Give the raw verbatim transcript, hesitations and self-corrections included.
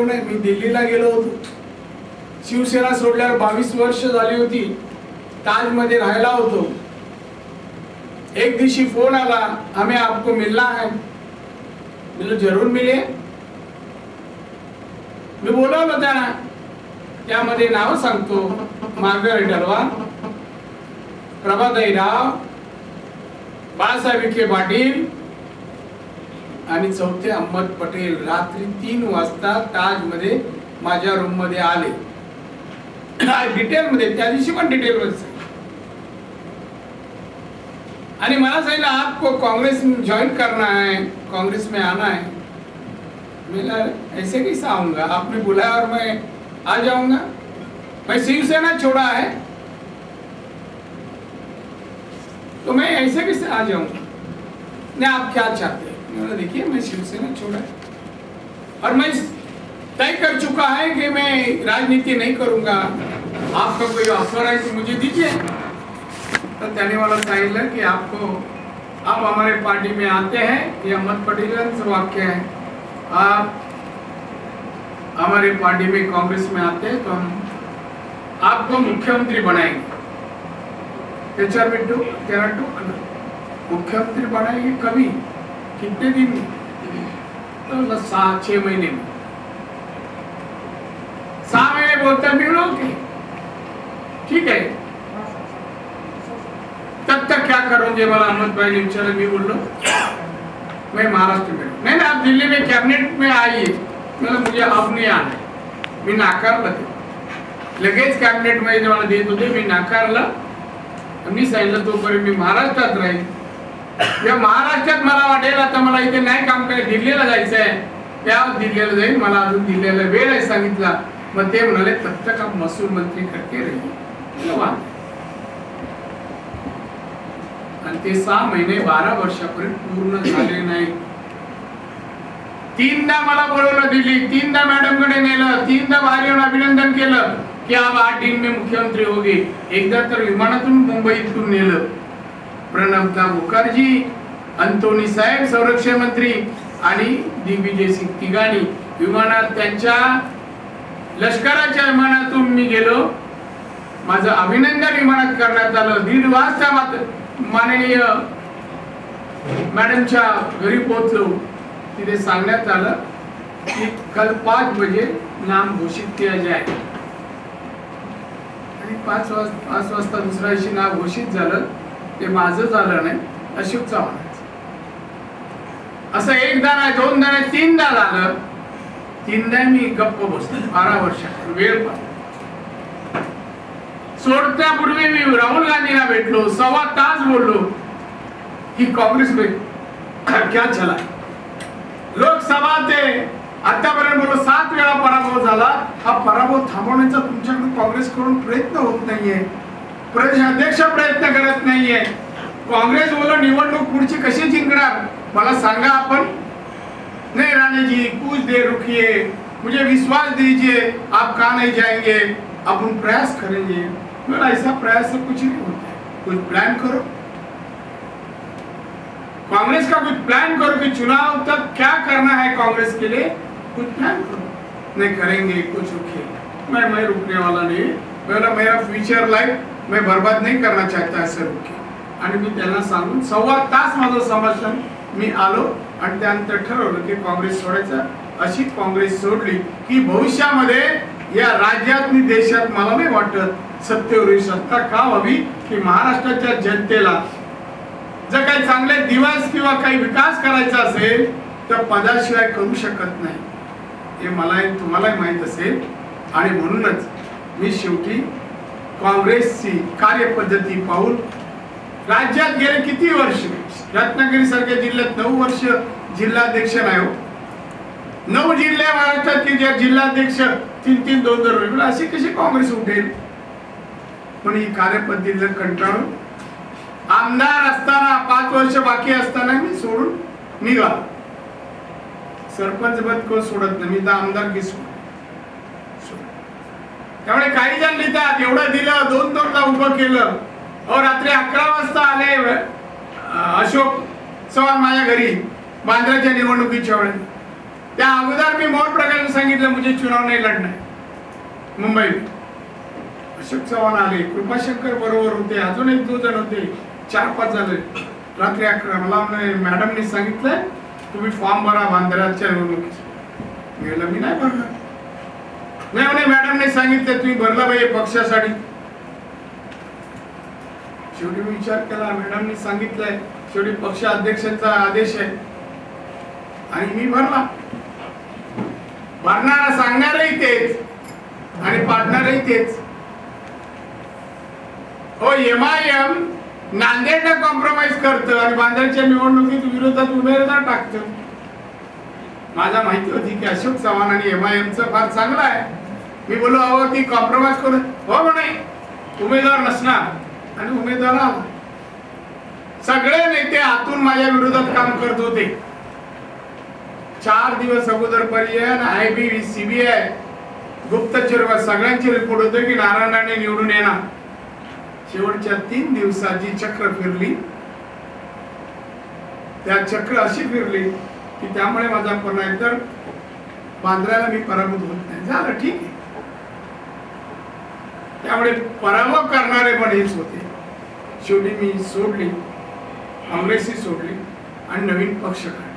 गेलो नाही, मी दिल्लीला गेलो होतो. शिवसेना सोडल्यावर बावीस वर्ष झाली होती. ताजमध्ये राहायला होतो. एक दिवशी फोन आला, हमें आपको मिलना है. बोलो जरूर मिले. मी बोलवलं त्यांना. त्यामध्ये नाव सांगतो, मार्गारेट अल्वार, प्रभाताई राव, बाळासाहेब विखे पाटील आणि चौथे अहमद पटेल. रात्री तीन वाजता ताज मध्ये माझ्या रूम मध्ये आले. डिटेल मध्ये त्या दिवशी पण डिटेल मध्ये आणि मला सांगितलं आपको कांग्रेस में ज्वाइन करना है, कांग्रेस में आना है. मैं ऐसे कैसे आऊंगा, आपने बुलाया और मैं आ जाऊंगा. मैं शिवसेना छोड़ा है तो मैं ऐसे कैसे आ जाऊंगा. नहीं आप क्या चाहते हैं. मैंने देखिए मैं शिवसेना छोड़ा है और मैं तय कर चुका है कि मैं राजनीति नहीं करूंगा. आपका कोई ऑफर है तो मुझे दीजिए. तो त्याने मला सांगितलं की आपको आप हमारे पार्टी में आते हैं, ये अहमद पटेल वाक्य है, आप हमारे पार्टी में कांग्रेस में आते हैं तो हम आपको मुख्यमंत्री बनाएंगे. त्याच्यावर मी टोक त्याला टोकलं, मुख्यमंत्री बनाएंगे कभी, कितने दिन में. तो सात छह महीने में. सहा महीने बोलता मी ओके ठीक है. तब तक क्या करोगे मला अहमद भाई ने विचारा. मी बोललो मैं महाराष्ट्र में. नहीं ना आप दिल्ली में कैबिनेट में आइए. मतलब मुझे अब नाही आना. मी नाकारलं ते. लगेच कॅबिनेट मध्ये मला देत होते, मी नाकारलं. मी सांगितलं तोपर्यंत मी महाराष्ट्रात राहील. या महाराष्ट्रात मला वाटेल आता मला इथे नाही काम करायचं, दिल्लीला जायचं आहे, त्या दिल्लीला जाईल. मला अजून दिल्लीला वेळ आहे सांगितला. मग ते म्हणाले तब तक आप महसूल मंत्री करके रहिए. आणि ते सहा महिने बारा वर्षापर्यंत पूर्ण झाले नाही. तीनदा मला बोलवलं दिल्ली, तीनदा मॅडम कडे नेलं, तीनदा बाहेर येऊन अभिनंदन केलं की आप आठ दिन में मुख्यमंत्री होगे. एकदा तर विमानातून मुंबईतून नेलं. प्रणबदा मुखर्जी, अंतोनी साहेब संरक्षण मंत्री आणि दिग्विजय सिंग तिघांनी विमानात, त्यांच्या लष्कराच्या विमानातून मी गेलो. माझं अभिनंदन विमानात करण्यात आलं. दीड वाजता माननीय मॅडमच्या घरी पोहोचलो. तिथे सांगण्यात आलं की कल पाच बजे नाम घोषित किया जाए. आणि पाच वाजता पाच वाजता दुसऱ्या दिवशी नाव घोषित झालं. ते माझं झालं नाही, अशोक चव्हाणांचं. असं एकदा नाही, दोनदा नाही, तीनदा झालं. तीनदा मी गप्प बसलो. बारा वर्षात वेळ पाहिजे. सोडण्यापूर्वी मी राहुल गांधीला भेटलो, सव्वा तास बोललो की काँग्रेस में क्या चला. लोकसभा ते आतापर्यंत बोलो सात वेळा पराभव झाला. हा पराभव थांबवण्याचा तुमच्याकडून काँग्रेसकडून प्रयत्न होत नाहीये. प्रदेश अध्यक्ष प्रयत्न करत नाहीये. काँग्रेस बोलो निवडणूक पुढची कशी जिंकणार मला सांगा आपण. नहीं राणे जी कुछ देर रुकिए, मुझे विश्वास दीजिए, आप कहाँ नहीं जाएंगे, अपन प्रयास करेंगे. मेरा ऐसा प्रयास से कुछ नहीं होता है. कुछ प्लान करो, कांग्रेस का कुछ प्लान करो कि चुनाव तक क्या करना है कांग्रेस के लिए, कुछ प्लान करो. नहीं करेंगे कुछ रुकिए. मैं मैं रुकने वाला नहीं. मेरा मेरा फ्यूचर लाइफ मैं बर्बाद नहीं करना चाहता ऐसे रुकिए. आणि मी त्यांना सांगून सव्वा तास माझं संभाषण मी आलो आणि त्यानंतर ठरवलं की काँग्रेस सोडायचं. अशी काँग्रेस सोडली की भविष्यामध्ये या राज्यात आणि देशात मला नाही वाटत सत्तेवर सत्ता का व्हावी की महाराष्ट्राच्या जनतेला जर काही चांगले दिवस किंवा काही विकास करायचा असेल तर पदाशिवाय करू शकत नाही. हे मला तुम्हालाही माहित असेल. आणि म्हणूनच मी शेवटी काँग्रेसची कार्यपद्धती पाहून राज्यात गेले किती वर्ष, रत्नागिरी सारख्या जिल्ह्यात नऊ वर्ष जिल्हाध्यक्ष नाही. नऊ जिल्हे महाराष्ट्रातील जे जिल्हाध्यक्ष तीन तीन दोन दोन वेळा अशी कशी काँग्रेस उठेल. पण ही कार्यपद्धतीला कंटाळून आमदार असताना पाच वर्ष बाकी असताना मी सोडून निघालो. सरपंच पद कोण सोडत नाही, मी तर आमदारकी सोड. त्यामुळे काही जण लिहितात एवढं दिलं, दोन दोनदा उभं केलं. और रात्री अकरा वाजता आले अशोक चव्हाण माझ्या घरी बांद्राच्या निवडणुकीच्या वेळेस. त्या अगोदर मी मोहन प्रकाश सांगितलं मुझे चुनाव नहीं लढना है मुंबई में. अशोक चव्हाण आले, कृपाशंकर बरोबर होते, अजून एक दोन जण होते, चार पाच झाले. रात्री अकरा मला मॅडमने सांगितलं तुम्ही फॉर्म भरा बांद्राच्या निवडणुकीत. मी नाही भरणार. नाही म्हणे मॅडमने सांगितलं तुम्ही भरला पाहिजे पक्षासाठी. शेवटी मी विचार केला, मॅडमने सांगितलंय, शेवटी पक्ष अध्यक्षांचा आदेश आहे आणि मी भरला. भरणारा सांगणारही तेच आणि पाडणारही तेच. हो एम आय एम नांदेडला कॉम्प्रोमाइज करतं आणि बांद्राच्या निवडणुकीत विरोधात उमेदवार टाकतं. माझा माहिती होती की अशोक चव्हाण आणि एम आय एमचं फार चांगलं आहे. मी बोललो अहो ती कॉम्प्रोमाइज करून हो म्हणे उमेदवार नसणार आणि उमेदवार आला. सगळे नेते आतून माझ्या विरोधात काम करत होते. चार दिवस अगोदर पर्यंत आय बी सीबीआय गुप्तचर सगळ्यांचे रिपोर्ट होते की नारायण राणे निवडून येणार. शेवटच्या तीन दिवसाची चक्र फिरली. त्या चक्र अशी फिरली की त्यामुळे माझा पुन्हा एकतर बांद्राला मी पराभूत होत नाही. झालं ठीक आहे. त्यामुळे पराभव करणारे पण हेच होते. शेवटी मी सोडली, काँग्रेसही सोडली आणि नवीन पक्ष काढला.